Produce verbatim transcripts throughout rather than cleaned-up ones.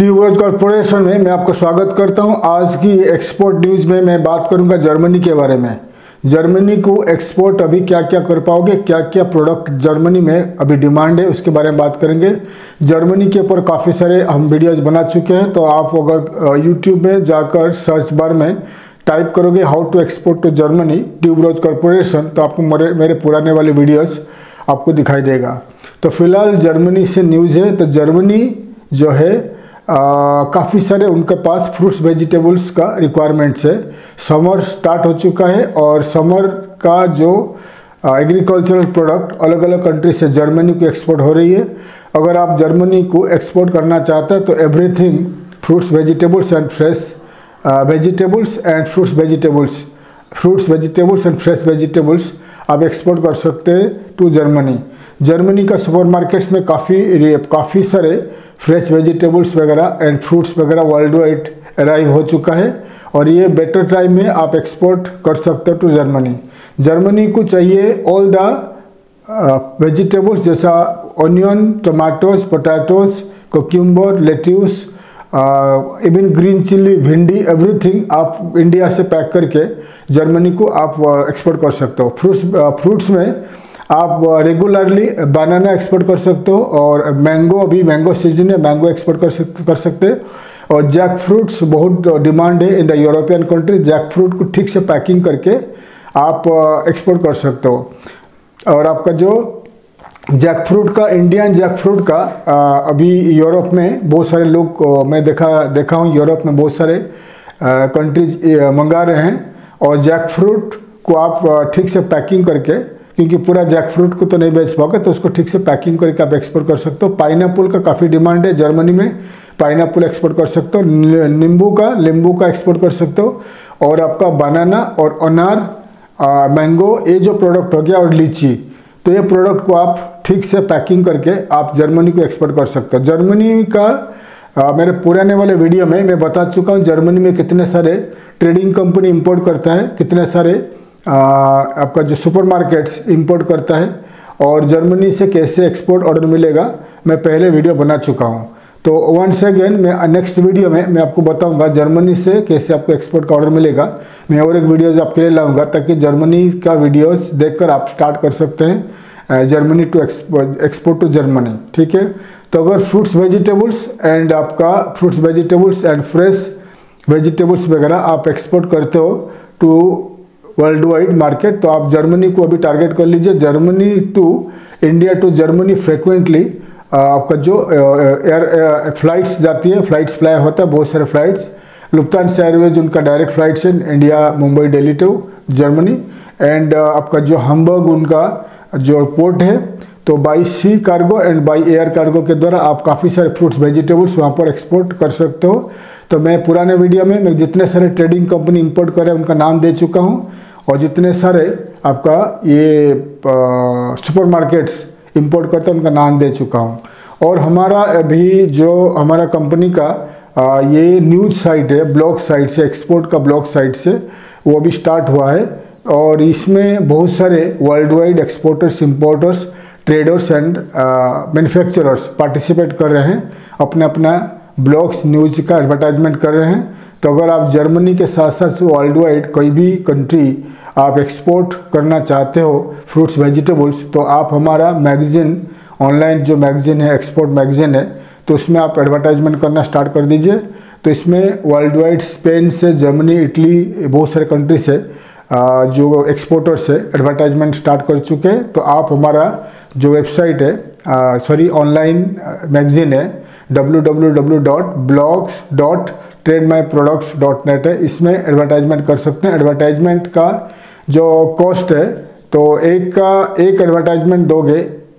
Tuberose corporation में मैं आपको स्वागत करता हूं। आज की एक्सपोर्ट न्यूज़ में मैं बात करूंगा जर्मनी के बारे में। जर्मनी को एक्सपोर्ट अभी क्या क्या कर पाओगे, क्या क्या प्रोडक्ट जर्मनी में अभी डिमांड है, उसके बारे में बात करेंगे। जर्मनी के ऊपर काफ़ी सारे हम वीडियोज़ बना चुके हैं, तो आप अगर यूट्यूब में जाकर सर्च बार में टाइप करोगे how to export to Germany tuberose corporation, तो आपको मेरे मेरे पुराने वाले वीडियोज़ आपको दिखाई देगा। तो फिलहाल जर्मनी से न्यूज़ है। तो जर्मनी जो है काफ़ी सारे उनके पास फ्रूट्स वेजिटेबल्स का रिक्वायरमेंट्स है। समर स्टार्ट हो चुका है और समर का जो एग्रीकल्चरल प्रोडक्ट अलग अलग कंट्री से जर्मनी को एक्सपोर्ट हो रही है। अगर आप जर्मनी को एक्सपोर्ट करना चाहते हैं तो everything fruits vegetables and fresh vegetables and fruits vegetables fruits vegetables and fresh vegetables आप एक्सपोर्ट कर सकते हैं टू जर्मनी। जर्मनी का सुपरमार्केट्स में काफ़ी काफ़ी सारे फ्रेश वेजिटेबल्स वगैरह एंड फ्रूट्स वगैरह वर्ल्ड वाइड अराइव हो चुका है और ये बेटर टाइम में आप एक्सपोर्ट कर सकते हो टू जर्मनी। जर्मनी को चाहिए ऑल द वेजिटेबल्स जैसा onion, tomatoes, potatoes, cucumber, lettuce, even green chilli, भिंडी, एवरीथिंग आप इंडिया से पैक करके जर्मनी को आप एक्सपोर्ट कर सकते हो। फ्रूट्स फ्रूट्स में आप रेगुलरली बनाना एक्सपोर्ट कर सकते हो और मैंगो, अभी मैंगो सीजन है, मैंगो एक्सपोर्ट कर सकते कर सकते हैं। और जैक फ्रूट्स बहुत डिमांड है in the European country. Jackfruit को ठीक से पैकिंग करके आप एक्सपोर्ट कर सकते हो। और आपका जो जैक फ्रूट का, इंडियन जैक फ्रूट का अभी यूरोप में बहुत सारे लोग मैं देखा देखा हूँ यूरोप में बहुत सारे कंट्रीज मंगा रहे हैं। और जैक फ्रूट को आप ठीक से पैकिंग करके, क्योंकि पूरा जैक फ्रूट को तो नहीं बेच पाओगे, तो उसको ठीक से पैकिंग करके आप एक्सपोर्ट कर सकते हो। पाइनएप्पल का काफ़ी डिमांड है जर्मनी में, पाइनएप्पल एक्सपोर्ट कर सकते हो। नींबू का नींबू का एक्सपोर्ट कर सकते हो। और आपका बनाना और अनार, मैंगो, ये जो प्रोडक्ट हो गया, और लीची, तो ये प्रोडक्ट को आप ठीक से पैकिंग करके आप जर्मनी को एक्सपोर्ट कर सकते हो। जर्मनी का आ, मेरे पुराने वाले वीडियो में मैं बता चुका हूँ जर्मनी में कितने सारे ट्रेडिंग कंपनी इंपोर्ट करता है, कितने सारे आ, आपका जो सुपरमार्केट्स इंपोर्ट करता है और जर्मनी से कैसे एक्सपोर्ट ऑर्डर मिलेगा, मैं पहले वीडियो बना चुका हूँ। तो वंस अगेन मैं नेक्स्ट वीडियो में मैं आपको बताऊंगा जर्मनी से कैसे आपको एक्सपोर्ट का ऑर्डर मिलेगा। मैं और एक वीडियोज़ आपके लिए लाऊंगा ताकि जर्मनी का वीडियोस देखकर आप स्टार्ट कर सकते हैं Germany to export to Germany. ठीक है, तो अगर फ्रूट्स वेजिटेबल्स एंड आपका fruits vegetables and fresh vegetables वगैरह आप एक्सपोर्ट करते हो टू वर्ल्ड वाइड मार्केट, तो आप जर्मनी को अभी टारगेट कर लीजिए। Germany to India to Germany frequently आपका जो एयर फ्लाइट्स जाती है, फ्लाइट्स फ्लाई होता है, बहुत सारे फ्लाइट्स। लुफ्तांसा एयरवेज उनका डायरेक्ट फ्लाइट्स है India, Mumbai, Delhi to Germany. And आपका जो हम्बर्ग उनका जो पोर्ट है, तो by sea cargo and by air cargo के द्वारा आप काफ़ी सारे फ्रूट्स वेजिटेबल्स वहाँ पर एक्सपोर्ट कर सकते हो। तो मैं पुराने वीडियो में मैं जितने सारे ट्रेडिंग कंपनी इंपोर्ट कर रहे हैं उनका नाम दे चुका हूँ, और जितने सारे आपका ये सुपरमार्केट्स इंपोर्ट करते हैं उनका नाम दे चुका हूँ। और हमारा अभी जो हमारा कंपनी का आ, ये न्यूज़ साइट है, ब्लॉग साइट से, एक्सपोर्ट का ब्लॉग साइट से, वो अभी स्टार्ट हुआ है। और इसमें बहुत सारे world wide exporters, importers, traders and manufacturers participate कर रहे हैं, अपना अपना ब्लॉग्स, न्यूज़ का एडवर्टाइजमेंट कर रहे हैं। तो अगर आप जर्मनी के साथ साथ वर्ल्ड वाइड कोई भी कंट्री आप एक्सपोर्ट करना चाहते हो फ्रूट्स वेजिटेबल्स, तो आप हमारा मैगज़ीन, ऑनलाइन जो मैगज़ीन है, एक्सपोर्ट मैगज़ीन है, तो उसमें आप एडवर्टाइजमेंट करना स्टार्ट कर दीजिए। तो इसमें वर्ल्ड वाइड स्पेन से, जर्मनी, इटली, बहुत सारे कंट्री से जो एक्सपोर्टर्स है एडवर्टाइजमेंट स्टार्ट कर चुके हैं। तो आप हमारा जो वेबसाइट है, सॉरी ऑनलाइन मैगज़ीन है, W W W dot blogs dot trade my products dot net है, इसमें एडवर्टाइजमेंट कर सकते हैं। एडवर्टाइजमेंट का जो कॉस्ट है, तो एक का एक एडवर्टाइजमेंट दोगे,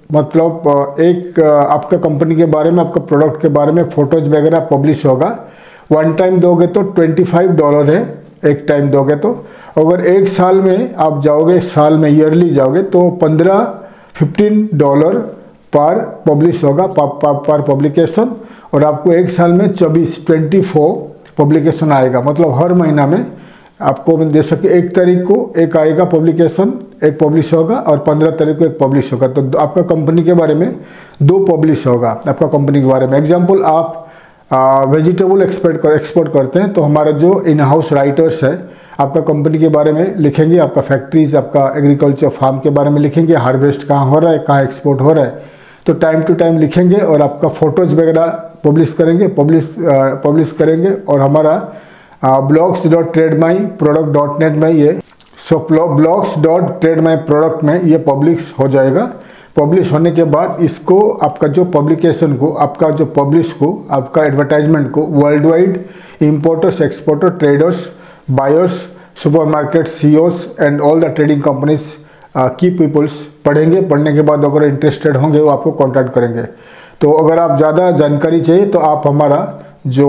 मतलब एक आपका कंपनी के बारे में, आपका प्रोडक्ट के बारे में फ़ोटोज़ वगैरह पब्लिश होगा। वन टाइम दोगे तो ट्वेंटी फाइव डॉलर है, एक टाइम दोगे तो। अगर एक साल में आप जाओगे, साल में ईयरली जाओगे, तो पंद्रह फिफ्टीन डॉलर पर पब्लिश होगा, पर पब्लिकेशन। और आपको एक साल में चौबीस ट्वेंटी फोर पब्लिकेशन आएगा, मतलब हर महीना में आपको दे सके एक तारीख को एक आएगा पब्लिकेशन, एक पब्लिश होगा, और पंद्रह तारीख को एक पब्लिश होगा। तो आपका कंपनी के बारे में दो पब्लिश होगा, आपका कंपनी के बारे में। एग्जाम्पल, आप वेजिटेबल एक्सपोर्ट कर एक्सपोर्ट करते हैं, तो हमारा जो इन हाउस राइटर्स है आपका कंपनी के बारे में लिखेंगे, आपका फैक्ट्रीज, आपका एग्रीकल्चर फार्म के बारे में लिखेंगे, हार्वेस्ट कहाँ हो रहा है, कहाँ एक्सपोर्ट हो रहा है, तो टाइम टू टाइम लिखेंगे और आपका फ़ोटोज़ वगैरह पब्लिश करेंगे पब्लिश पब्लिश करेंगे। और हमारा blogs dot trade my product dot net में ये so blogs dot trade my product में ये पब्लिश हो जाएगा। पब्लिश होने के बाद इसको आपका जो पब्लिकेशन को, आपका जो पब्लिश को, आपका एडवर्टाइजमेंट को world wide importers, exporter, traders, buyers, supermarket CEOs and all the trading companies की पीपल्स पढ़ेंगे। पढ़ने के बाद अगर इंटरेस्टेड होंगे वो आपको कांटेक्ट करेंगे। तो अगर आप ज़्यादा जानकारी चाहिए तो आप हमारा जो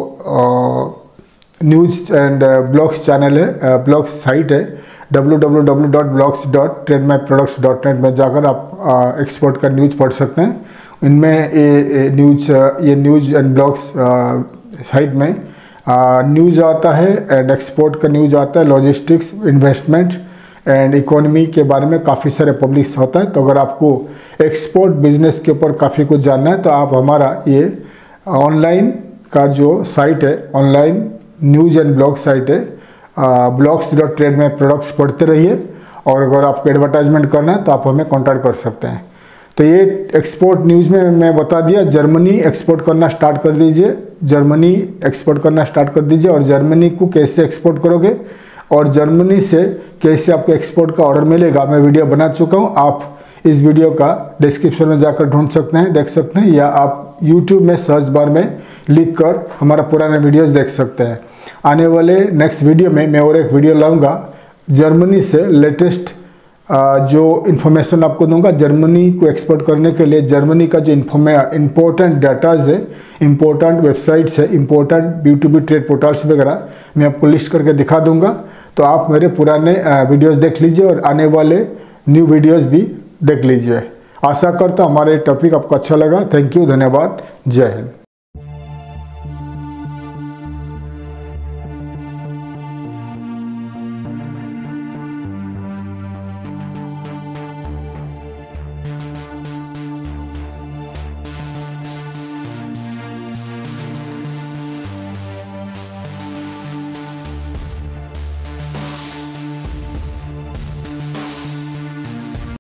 न्यूज़ एंड ब्लॉग्स चैनल है, ब्लॉग्स साइट है W W W dot blogs dot trade my products dot net में जाकर आप एक्सपोर्ट का न्यूज़ पढ़ सकते हैं। इनमें ये न्यूज़ ये न्यूज़ एंड ब्लॉग्स साइट में न्यूज़ आता है एंड एक्सपोर्ट का न्यूज़ आता है, लॉजिस्टिक्स, इन्वेस्टमेंट एंड इकोनॉमी के बारे में काफ़ी सारे पब्लिश होता है। तो अगर आपको एक्सपोर्ट बिजनेस के ऊपर काफ़ी कुछ जानना है तो आप हमारा ये ऑनलाइन का जो साइट है, online news and blog site है, ब्लॉग्स डॉट ट्रेड में प्रोडक्ट्स पढ़ते रहिए। और अगर आपको एडवर्टाइजमेंट करना है तो आप हमें कॉन्टैक्ट कर सकते हैं। तो ये एक्सपोर्ट न्यूज़ में मैं बता दिया, जर्मनी एक्सपोर्ट करना स्टार्ट कर दीजिए, जर्मनी एक्सपोर्ट करना स्टार्ट कर दीजिए। और जर्मनी को कैसे एक्सपोर्ट करोगे और जर्मनी से कैसे आपको एक्सपोर्ट का ऑर्डर मिलेगा, मैं वीडियो बना चुका हूँ। आप इस वीडियो का डिस्क्रिप्शन में जाकर ढूंढ सकते हैं, देख सकते हैं, या आप यूट्यूब में सर्च बार में लिख कर हमारा पुराना वीडियोस देख सकते हैं। आने वाले नेक्स्ट वीडियो में मैं और एक वीडियो लाऊंगा जर्मनी से लेटेस्ट जो इन्फॉर्मेशन आपको दूंगा। जर्मनी को एक्सपोर्ट करने के लिए जर्मनी का जो इन्फॉर्मे इम्पोर्टेंट डाटाज है, इम्पोर्टेंट वेबसाइट्स है, important B to B trade portals वगैरह मैं आपको लिस्ट करके दिखा दूंगा। तो आप मेरे पुराने वीडियोस देख लीजिए और आने वाले न्यू वीडियोस भी देख लीजिए। आशा करता हूँ हमारा ये टॉपिक आपको अच्छा लगा। थैंक यू, धन्यवाद, जय हिंद।